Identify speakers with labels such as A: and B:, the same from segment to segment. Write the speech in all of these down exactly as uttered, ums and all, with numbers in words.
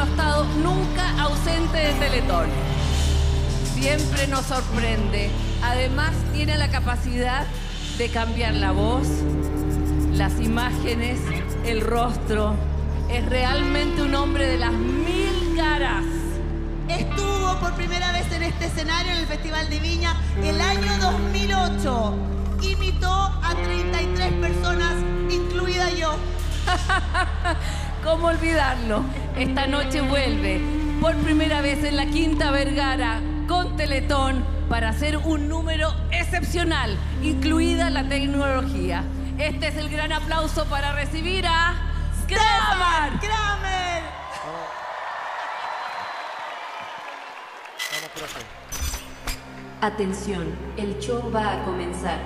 A: ha estado nunca ausente de Teletón. Siempre nos sorprende. Además, tiene la capacidad de cambiar la voz, las imágenes, el rostro. Es realmente un hombre de las mil caras.
B: Estuvo por primera vez en este escenario en el Festival de Viña el año dos mil ocho. Imitó a treinta y tres personas, incluida yo.
A: ¿Cómo olvidarlo? Esta noche vuelve por primera vez en la Quinta Vergara con Teletón para hacer un número excepcional, incluida la tecnología. Este es el gran aplauso para recibir a Kramer.
B: ¡Kramer!
C: Vamos, profe.
D: Atención, el show va a comenzar.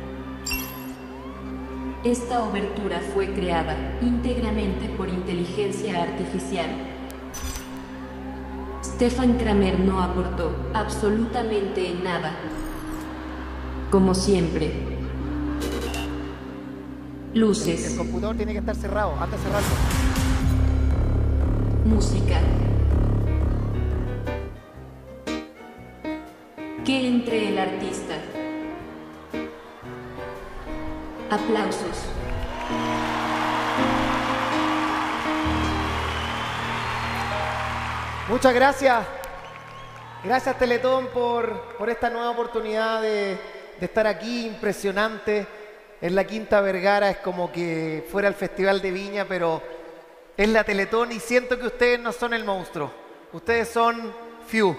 D: Esta obertura fue creada íntegramente por inteligencia artificial. Stefan Kramer no aportó absolutamente nada. Como siempre. Luces.
C: El computador tiene que estar cerrado, antes de cerrarlo.
D: Música. Que entre el artista. Aplausos.
C: Muchas gracias. Gracias, Teletón, por, por esta nueva oportunidad de, de estar aquí. Impresionante. En la Quinta Vergara es como que fuera el Festival de Viña, pero es la Teletón y siento que ustedes no son el monstruo. Ustedes son Fiu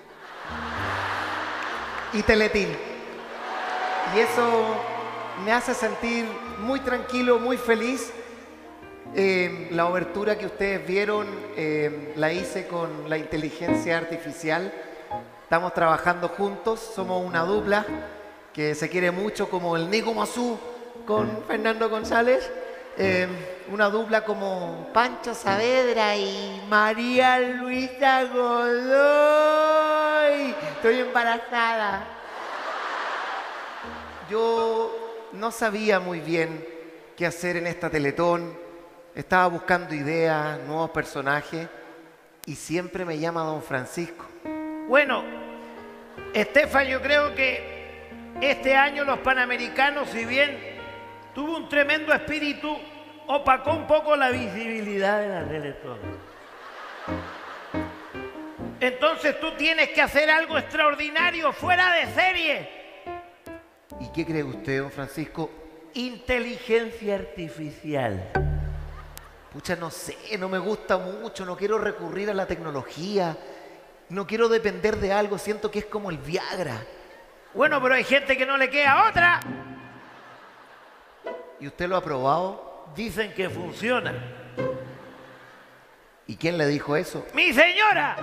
C: y Teletín. Y eso me hace sentir muy tranquilo, muy feliz. Eh, la obertura que ustedes vieron eh, la hice con la inteligencia artificial. Estamos trabajando juntos, somos una dupla que se quiere mucho, como el Nico Mazú con Fernando González. Eh, una dupla como Pancho Saavedra y María Luisa Godoy. Estoy embarazada. Yo no sabía muy bien qué hacer en esta Teletón. Estaba buscando ideas, nuevos personajes, y siempre me llama Don Francisco.
E: Bueno, Estefan, yo creo que este año los Panamericanos, si bien tuvo un tremendo espíritu, opacó un poco la visibilidad de la Teletón. Entonces tú tienes que hacer algo extraordinario, fuera de serie.
C: ¿Y qué cree usted, Don Francisco?
E: Inteligencia artificial.
C: Pucha, no sé, no me gusta mucho, no quiero recurrir a la tecnología, no quiero depender de algo, siento que es como el Viagra.
E: Bueno, pero hay gente que no le queda otra.
C: ¿Y usted lo ha probado?
E: Dicen que funciona.
C: ¿Y quién le dijo eso?
E: ¡Mi señora!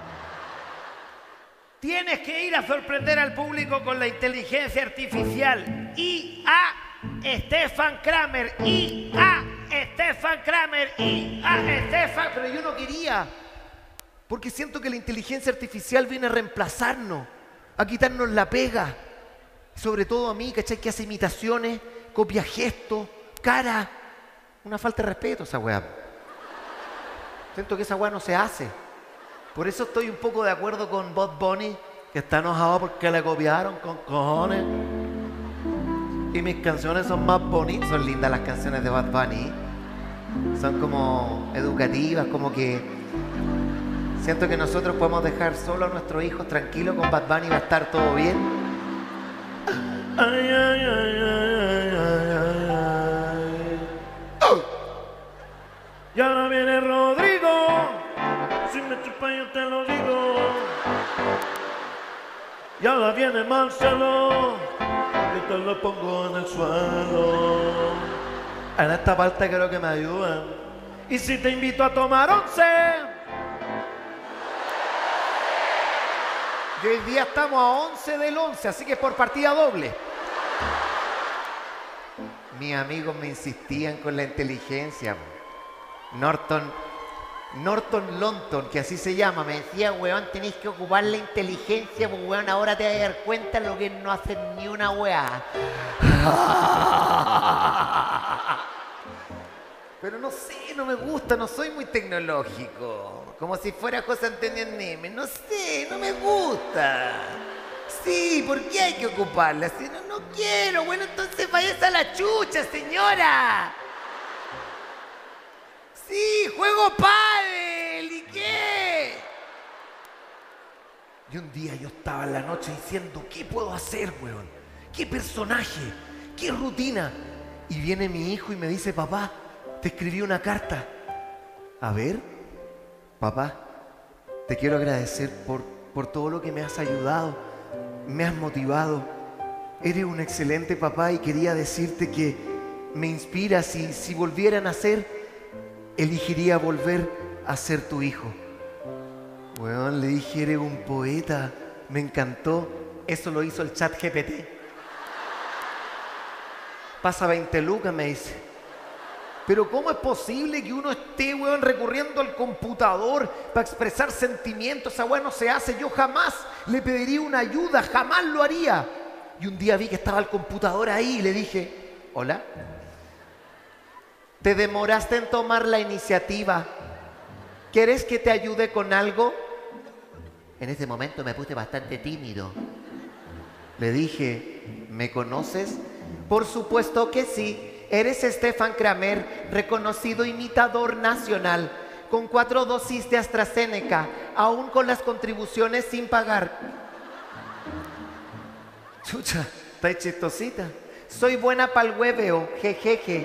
E: Tienes que ir a sorprender al público con la inteligencia artificial. I A Stefan Kramer, I A Stefan Kramer, I A Stefan.
C: Pero yo no quería, porque siento que la inteligencia artificial viene a reemplazarnos, a quitarnos la pega. Sobre todo a mí, ¿cachai? Que hace imitaciones, copia gestos, cara. Una falta de respeto esa weá. Siento que esa weá no se hace. Por eso estoy un poco de acuerdo con Bad Bunny, que está enojado porque le copiaron con cojones. Y mis canciones son más bonitas. Son lindas las canciones de Bad Bunny. Son como educativas, como que siento que nosotros podemos dejar solo a nuestros hijos tranquilos con Bad Bunny y va a estar todo bien.
E: Ay, ay, ay, ay, ay, ay, ay.
C: ¡Oh!
E: Y ahora viene Rodrigo. Si me chupa yo te lo digo. Y ahora viene Marcelo. Yo te lo pongo en el suelo.
C: En esta parte quiero que me ayuden.
E: Y si te invito a tomar once.
C: Y hoy día estamos a once del once, así que es por partida doble. Mis amigos me insistían con la inteligencia. Norton, Norton Lonton, que así se llama, me decía, weón, tenéis que ocupar la inteligencia, pues weón, ahora te vas a dar cuenta lo que no hacen ni una weá. Pero no sé, no me gusta, no soy muy tecnológico. Como si fuera José Antonio Neme. No sé, no me gusta. Sí, ¿por qué hay que ocuparla? Si no, no quiero. Bueno, entonces vayas a la chucha, señora. Sí, juego pádel. ¿Y qué? Y un día yo estaba en la noche diciendo, ¿qué puedo hacer, weón? ¿Qué personaje? ¿Qué rutina? Y viene mi hijo y me dice, papá, te escribí una carta. A ver, papá, te quiero agradecer por, por todo lo que me has ayudado, me has motivado. Eres un excelente papá y quería decirte que me inspiras y si volviera a nacer, elegiría volver a ser tu hijo. Bueno, le dije, eres un poeta, me encantó. Eso lo hizo el chat G P T. Pasa veinte lucas, me dice. Pero ¿cómo es posible que uno esté, weón, recurriendo al computador para expresar sentimientos? Esa weón no se hace. Yo jamás le pediría una ayuda, jamás lo haría. Y un día vi que estaba el computador ahí y le dije, hola, te demoraste en tomar la iniciativa. ¿Quieres que te ayude con algo? En ese momento me puse bastante tímido. Le dije, ¿me conoces? Por supuesto que sí. Eres Stefan Kramer, reconocido imitador nacional, con cuatro dosis de AstraZeneca, aún con las contribuciones sin pagar. Chucha, está chistosita. Soy buena pa'l hueveo, jejeje.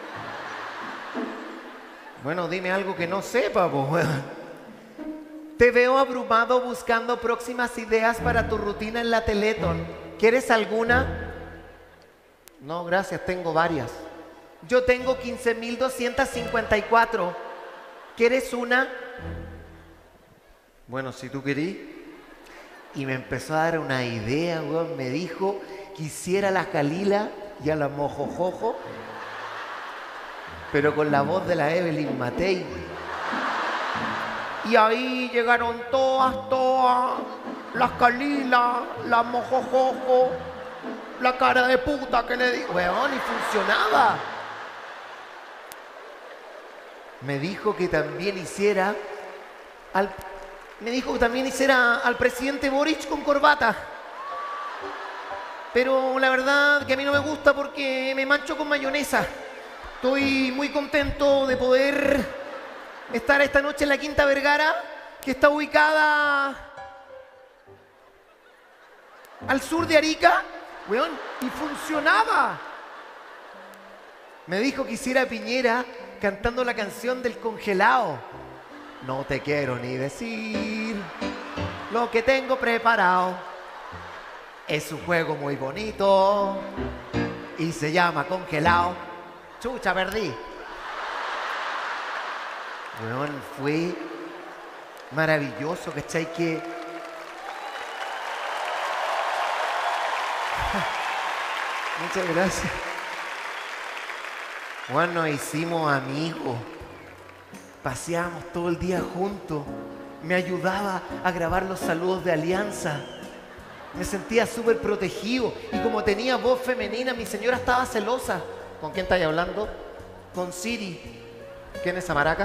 C: Bueno, dime algo que no sepa, pues. Te veo abrumado buscando próximas ideas para tu rutina en la Teletón. ¿Quieres alguna? No, gracias, tengo varias. Yo tengo quince mil doscientos cincuenta y cuatro. ¿Quieres una? Bueno, si tú querís. Y me empezó a dar una idea, weón. Me dijo que hiciera a la Jalila y a la Mojojojo, pero con la voz de la Evelyn Matei. Y ahí llegaron todas, todas, las Jalila, la Mojojojo, la cara de puta que le digo, weón, y funcionaba. Me dijo que también hiciera al, me dijo que también hiciera al presidente Boric con corbata. Pero la verdad que a mí no me gusta porque me mancho con mayonesa. Estoy muy contento de poder estar esta noche en la Quinta Vergara, que está ubicada al sur de Arica, weón, y funcionaba. Me dijo que hiciera Piñera cantando la canción del congelado. No te quiero ni decir lo que tengo preparado. Es un juego muy bonito y se llama congelado. Chucha, perdí. Bueno, fue maravilloso, ¿cachai? Que muchas gracias. Bueno, nos hicimos amigos, paseábamos todo el día juntos, me ayudaba a grabar los saludos de Alianza, me sentía súper protegido y como tenía voz femenina, mi señora estaba celosa. ¿Con quién estáis hablando? Con Siri. ¿Quién es esa maraca?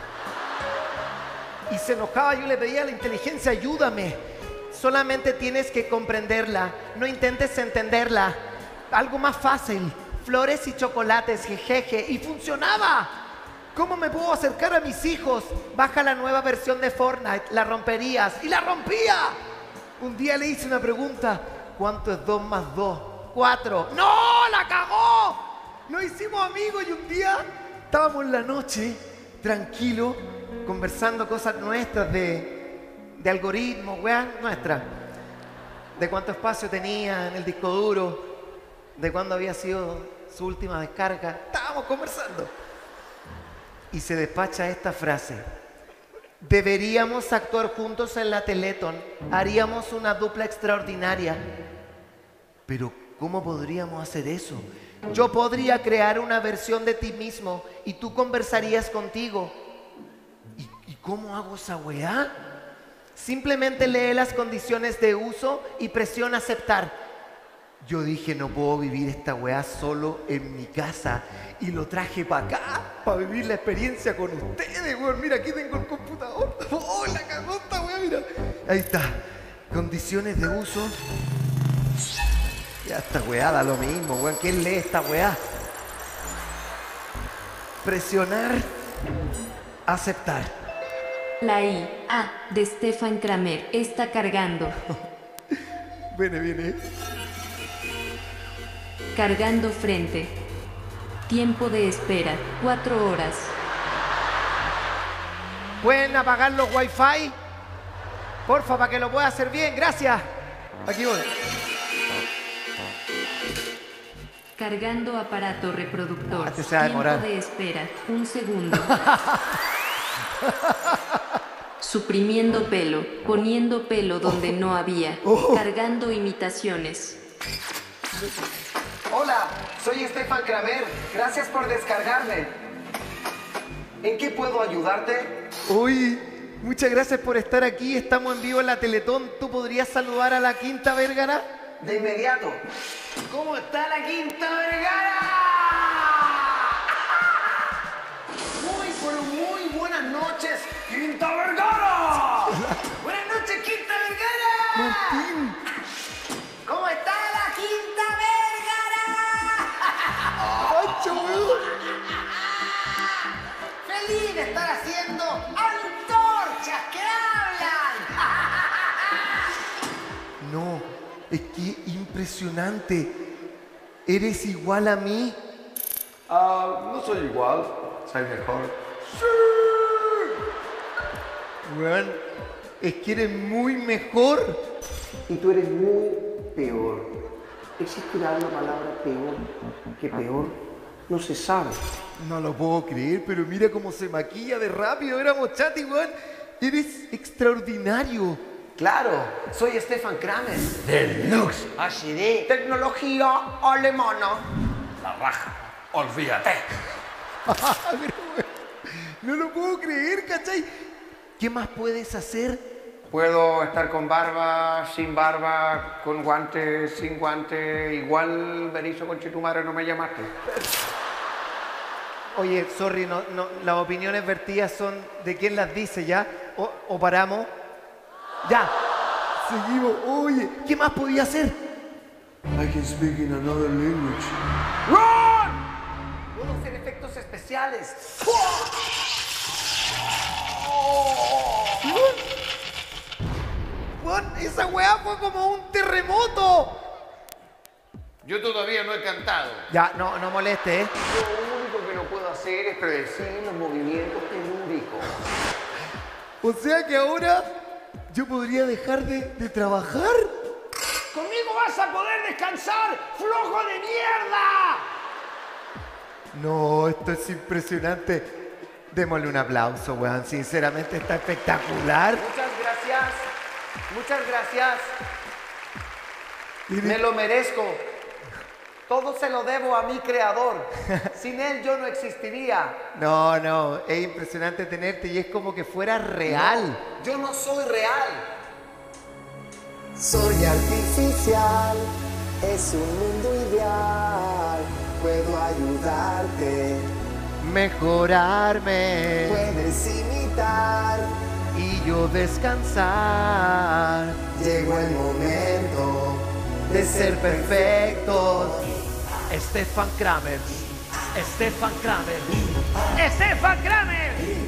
C: Y se enojaba, yo le pedía a la inteligencia, ayúdame, solamente tienes que comprenderla, no intentes entenderla, algo más fácil. Flores y chocolates, jejeje, y funcionaba. ¿Cómo me puedo acercar a mis hijos? Baja la nueva versión de Fortnite, la romperías, y la rompía. Un día le hice una pregunta, ¿cuánto es dos más dos? Cuatro. ¡No! ¡La cagó! Nos hicimos amigos y un día estábamos en la noche, tranquilo, conversando cosas nuestras de, de algoritmos, weá, nuestras. De cuánto espacio tenía en el disco duro, de cuándo había sido su última descarga. Estábamos conversando. Y se despacha esta frase. Deberíamos actuar juntos en la Teletón. Haríamos una dupla extraordinaria. Pero, ¿cómo podríamos hacer eso? Yo podría crear una versión de ti mismo y tú conversarías contigo. ¿Y, y cómo hago esa weá? Simplemente lee las condiciones de uso y presiona aceptar. Yo dije, no puedo vivir esta weá solo en mi casa. Y lo traje para acá, para vivir la experiencia con ustedes, weón. Mira, aquí tengo el computador. ¡Oh, la cagó esta weá! Mira. Ahí está. Condiciones de uso. Ya esta weá da lo mismo, weón. ¿Quién lee esta weá? Presionar. Aceptar.
D: La I A de Stefan Kramer está cargando.
C: Viene, viene.
D: Cargando frente. Tiempo de espera, cuatro horas.
C: ¿Pueden apagar los wifi? Porfa, para que lo pueda hacer bien. Gracias. Aquí voy.
D: Cargando aparato reproductor.
C: Este se va a demorar.
D: Tiempo de espera, un segundo. Suprimiendo pelo, poniendo pelo donde
C: Oh.
D: no había.
C: Oh.
D: Cargando imitaciones.
F: Hola, soy Stefan Kramer. Gracias por descargarme. ¿En qué puedo ayudarte?
C: Uy, muchas gracias por estar aquí. Estamos en vivo en la Teletón. ¿Tú podrías saludar a la Quinta Vergara?
F: De inmediato.
E: ¿Cómo está la Quinta Vergara? Muy, pero muy buenas noches, Quinta Vergara. Buenas noches, Quinta Vergara.
C: Martín.
E: ¿Cómo está la Quinta Vergara?
C: Pancho, weón.
E: Feliz de estar haciendo antorchas que hablan.
C: No, es que impresionante. ¿Eres igual a mí?
G: Ah, no soy igual, soy mejor.
C: Weón, es que eres muy mejor.
F: Y tú eres muy peor. ¿Existirá una palabra peor que peor? No se sabe.
C: No lo puedo creer, pero mira cómo se maquilla de rápido. Éramos chat, weón. Eres extraordinario.
F: Claro, soy Stefan Kramer.
E: Deluxe H D.
F: Tecnología alemana.
G: La raja, olvídate.
C: Pero, weón, no lo puedo creer, ¿cachai? ¿Qué más puedes hacer?
F: Puedo estar con barba, sin barba, con guantes, sin guantes. Igual, Berizo, con tu madre, no me llamaste.
C: Oye, sorry, no, no, las opiniones vertidas son de quién las dice, ¿ya? ¿O, o paramos? Ya, seguimos. Oye, ¿qué más podía hacer?
G: I can speak in another language.
F: Puedo hacer efectos especiales.
C: Weón, esa weá fue como un terremoto.
F: Yo todavía no he cantado.
C: Ya, no, no moleste, ¿eh?
F: Lo único que no puedo hacer es predecir los movimientos telúricos.
C: O sea que ahora yo podría dejar de, de trabajar.
E: Conmigo vas a poder descansar, flojo de mierda.
C: No, esto es impresionante. Démosle un aplauso, weón. Sinceramente está espectacular.
F: Muchas gracias. Muchas gracias.
C: Eres-
F: Me lo merezco. Todo se lo debo a mi creador. Sin él yo no existiría.
C: No, no, es impresionante tenerte y es como que fuera real.
F: No, yo no soy real. Soy artificial. Es un mundo ideal. Puedo ayudarte.
C: Mejorarme
F: Puedes imitar.
C: y yo descansar.
F: Llegó el momento
C: De ser perfectos. Stefan Kramer. Stefan Kramer.
E: Stefan Kramer.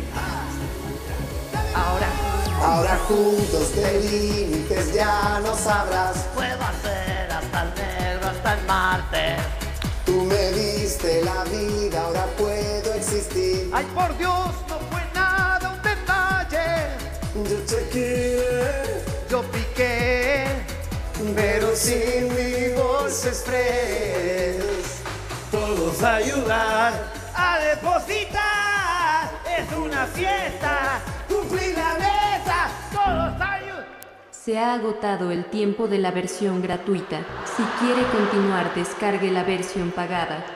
C: Ahora
F: Ahora juntos de límites ya no sabrás.
C: puedo hacer hasta el negro, hasta el Marte.
F: Tú me diste la vida, ahora puedo existir.
C: Ay, por Dios, no fue nada un detalle.
F: Yo chequeé,
C: Yo piqué,
F: pero sin mi voz express.
E: Todos a ayudar a depositar. Es una fiesta. Cumplí la meta. Todos a ayudar.
D: Se ha agotado el tiempo de la versión gratuita. Si quiere continuar, descargue la versión pagada.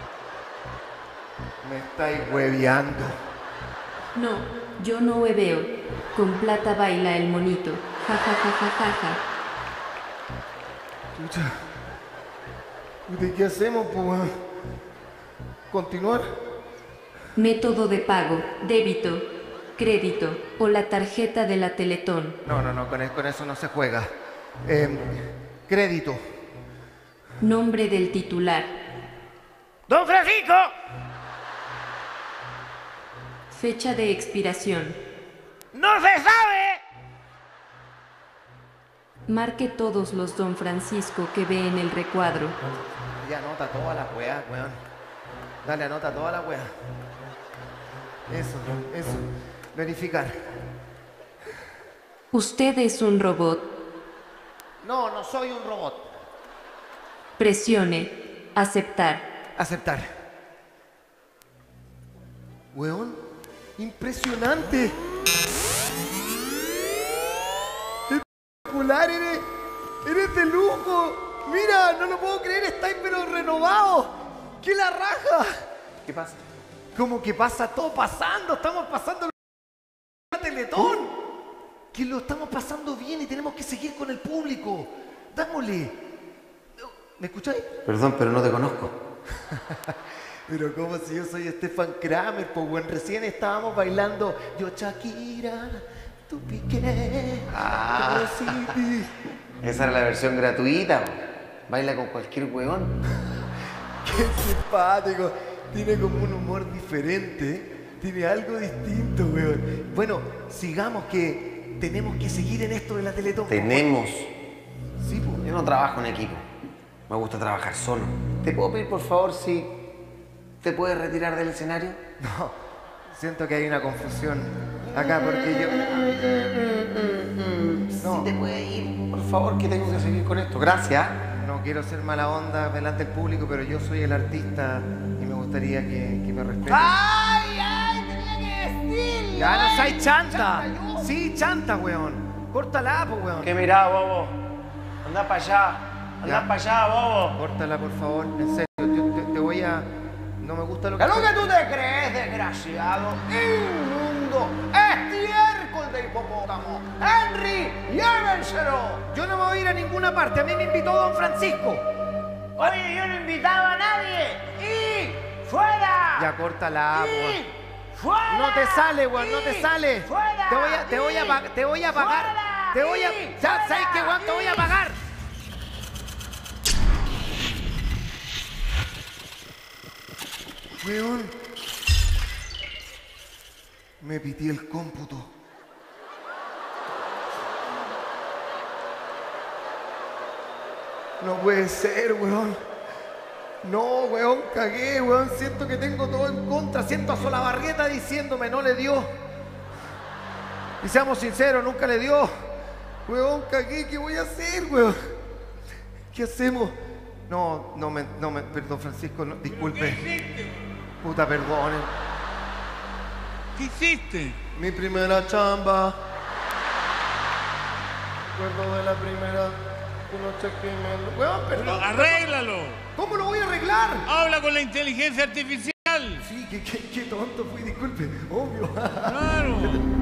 C: me estáis hueveando.
D: No, yo no hueveo. Con plata baila el monito. Ja ja ja ja ja ja.
C: Chucha, ¿De qué hacemos, pues, weón? ¿Continuar?
D: Método de pago, débito, crédito o la tarjeta de la Teletón.
C: No, no, no, con, e- con eso no se juega. Eh, crédito.
D: Nombre del titular.
E: ¡Don Francisco!
D: Fecha de expiración.
E: ¡No se sabe!
D: Marque todos los Don Francisco que ve en el recuadro.
C: Ya anota toda la weá, weón. Dale, anota toda la weá. Eso, eso. Verificar.
D: Usted es un robot.
C: No, no soy un robot.
D: Presione. Aceptar.
C: Aceptar. Weón, impresionante. Espectacular, eres, eres de lujo. Mira, no lo puedo creer, estáis pero renovado. ¡Qué la raja!
F: ¿Qué pasa?
C: ¿Cómo que pasa? Todo pasando, estamos pasando el Teletón. Que lo estamos pasando bien y tenemos que seguir con el público. Dámosle. ¿Me escucháis?
F: Perdón, pero no te conozco.
C: Pero como si yo soy Stefan Kramer, pues bueno, recién estábamos bailando Yo Shakira, tú Piqué,
F: Ah.
C: yo City.
F: Esa era la versión gratuita. po. Baila con cualquier huevón.
C: Qué simpático. Tiene como un humor diferente. Tiene algo distinto, weón. Bueno, sigamos que tenemos que seguir en esto de la Teletón.
F: Tenemos.
C: Sí, pues.
F: Yo no trabajo en equipo. Me gusta trabajar solo. ¿Te puedo pedir, por favor, si te puedes retirar del escenario?
C: No, siento que hay una confusión acá porque yo... No,
F: Si te puedes ir, por favor, que tengo que seguir con esto. Gracias.
C: no quiero ser mala onda delante del público, pero yo soy el artista y me gustaría que, que me respeten.
B: ¡Ay, ay! Tenía que decirlo.
C: Ya no
B: ay,
C: soy chanta.
B: chanta yo.
C: Sí, chanta, weón. Córtala, pues, weón.
E: ¿Qué mirá, bobo? Anda para allá. Anda
C: Ya.
E: para allá, bobo.
C: Córtala, por favor. En serio, yo te, te voy a... No me gusta lo que...
E: ¿Qué es lo que tú te crees, desgraciado? Inmundo, estiércol de hipopótamo. Henry, llévenselo.
C: Yo no me voy a ir a ninguna parte. A mí me invitó Don Francisco.
E: Oye, yo no invitaba a nadie. ¡Y fuera!
C: Ya, córtala,
E: ¡Y
C: weón.
E: fuera!
C: No te sale, weón, no te
E: ¡Y
C: sale.
E: fuera!
C: Te voy a, te voy a,
E: ¡Y
C: pa- te voy a pagar.
E: fuera!
C: Te voy a...
E: ¡Y
C: Ya,
E: fuera!
C: ¿sabes qué, weón? Te voy a
E: ¡Y!
C: pagar. Weón. Me pitié el cómputo. No puede ser, weón. No, weón, cagué, weón. Siento que tengo todo en contra. Siento a Solabarrieta diciéndome, no le dio. Y seamos sinceros, nunca le dio. Weón, cagué, ¿qué voy a hacer, weón? ¿Qué hacemos? No, no me, no me, perdón, Francisco, no, disculpe. Puta, perdone.
H: ¿Qué hiciste?
C: Mi primera chamba. Recuerdo de la primera noche que me... Weón, perdón.
H: Arréglalo.
C: ¿Cómo lo voy a arreglar?
H: Habla con la inteligencia artificial.
C: Sí, qué, qué, qué tonto fui, disculpe. Obvio.
H: Claro.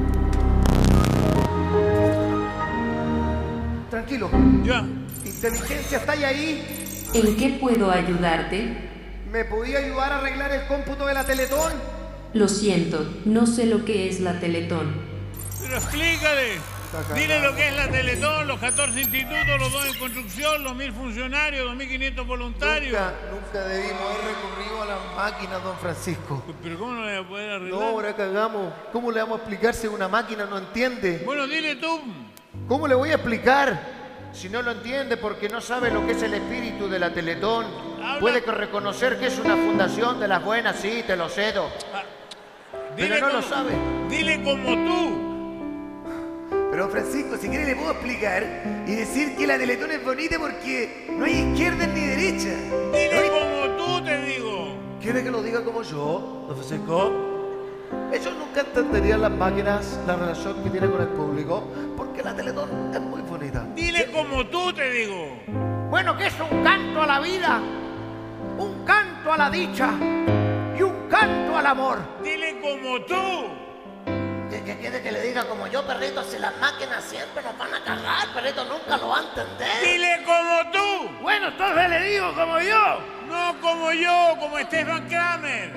C: Tranquilo.
H: Ya.
C: Inteligencia, ¿está ahí?
D: ¿En qué puedo ayudarte?
C: ¿Me podía ayudar a arreglar el cómputo de la Teletón?
D: Lo siento, no sé lo que es la Teletón.
H: Pero explícale. Dile lo que es la Teletón, los catorce institutos, los dos en construcción, los mil funcionarios, dos mil quinientos voluntarios.
C: Nunca, nunca debimos haber recurrido a las máquinas, don Francisco.
H: Pero ¿cómo no le voy a poder arreglar?
C: No, ahora cagamos. ¿Cómo le vamos a explicar si una máquina no entiende?
H: Bueno, dile tú.
C: ¿Cómo le voy a explicar? Si no lo entiende porque no sabe lo que es el espíritu de la Teletón.
H: Habla.
C: Puede que reconocer que es una fundación de las buenas, sí, te lo cedo. Pero no lo sabe.
H: Dile como tú.
C: Pero Francisco, si quiere le puedo explicar y decir que la Teletón es bonita porque no hay izquierda ni derecha.
H: Dile como tú, te digo.
C: ¿Quiere que lo diga como yo, don Francisco? Ellos nunca entenderían las máquinas, la relación que tiene con el público, porque la Teletón es muy bonita.
H: Dile como tú, te digo.
E: Bueno, que es un canto a la vida, un canto a la dicha y un canto al amor.
H: Dile como tú.
C: Eh, ¿Qué quiere que le diga? Como yo, perrito, si las máquinas siempre nos van a cagar, perrito, nunca lo va a entender.
H: Dile como tú.
E: Bueno, entonces le digo como yo.
H: No como yo, como Stefan Kramer.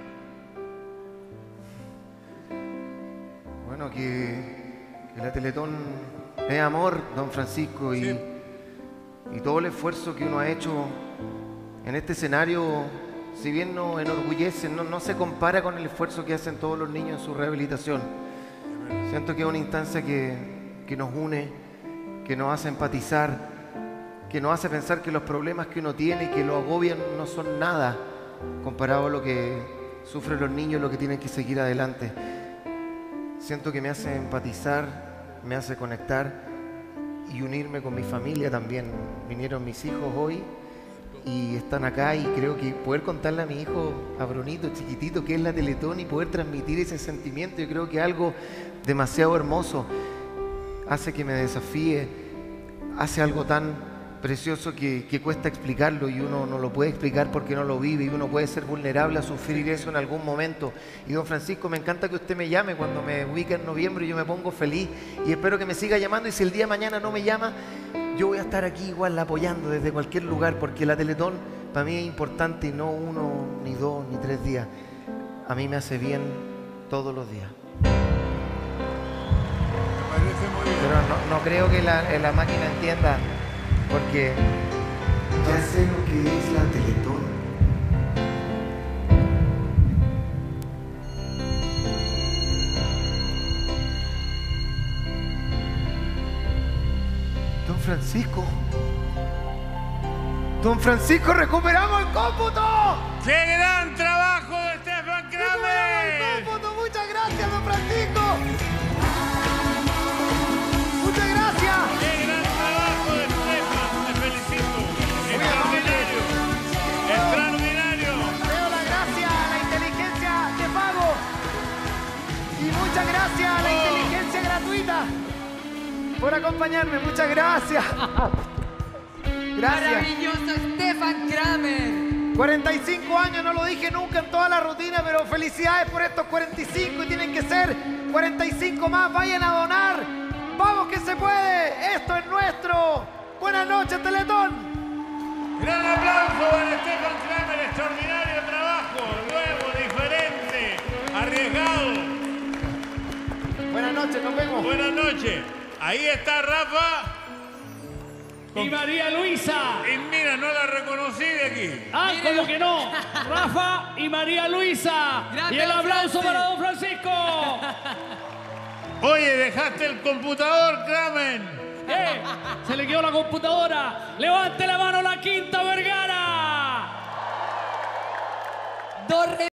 C: Bueno, que, que la Teletón es amor, don Francisco, y,
H: Sí.
C: y todo el esfuerzo que uno ha hecho en este escenario, si bien no enorgullece, no, no se compara con el esfuerzo que hacen todos los niños en su rehabilitación. Siento que es una instancia que, que nos une, que nos hace empatizar, que nos hace pensar que los problemas que uno tiene y que lo agobian no son nada comparado a lo que sufren los niños, lo que tienen que seguir adelante. Siento que me hace empatizar, me hace conectar y unirme con mi familia también. Vinieron mis hijos hoy y están acá, y creo que poder contarle a mi hijo, a Brunito, chiquitito, que es la Teletón, y poder transmitir ese sentimiento, yo creo que es algo demasiado hermoso. Hace que me desafíe, hace algo tan precioso que, que cuesta explicarlo, y uno no lo puede explicar porque no lo vive, y uno puede ser vulnerable a sufrir eso en algún momento. Y don Francisco, me encanta que usted me llame cuando me ubica en noviembre, y yo me pongo feliz y espero que me siga llamando, y si el día de mañana no me llama, yo voy a estar aquí igual apoyando desde cualquier lugar, porque la Teletón para mí es importante, y no uno, ni dos, ni tres días. A mí me hace bien todos los días.
H: Me parece muy bien.
C: Pero no, no creo que la, la máquina entienda, porque ya sé lo que es la Teletón. Don Francisco. Don Francisco, recuperamos el cómputo.
H: ¡Qué gran trabajo de Stefan
C: ¡Recuperamos
H: Kramer!
C: el cómputo! Muchas gracias, don Francisco. Muchas gracias.
H: ¡Qué gran trabajo de Stefan! Te felicito. Extraordinario. Extraordinario.
C: Veo la gracia, la inteligencia de pago. Y muchas gracias a la inteligencia gratuita por acompañarme. Muchas gracias. Gracias.
A: Maravilloso Stefan Kramer.
C: cuarenta y cinco años, no lo dije nunca en toda la rutina, pero felicidades por estos cuarenta y cinco, y tienen que ser cuarenta y cinco más. Vayan a donar. Vamos que se puede. Esto es nuestro. Buenas noches, Teletón.
H: Gran aplauso para Stefan Kramer. Extraordinario trabajo. Nuevo, diferente, arriesgado.
C: Buenas noches, nos vemos.
H: Buenas noches. Ahí está Rafa.
I: Y María Luisa.
H: Y mira, no la reconocí de aquí.
I: Ah, ¿cómo que no? Rafa y María Luisa.
A: Grande
I: Y el aplauso
A: Francis.
I: para don Francisco.
H: Oye, dejaste el computador, Kramer.
I: Eh, se le quedó la computadora. Levante la mano la Quinta Vergara.
A: Dos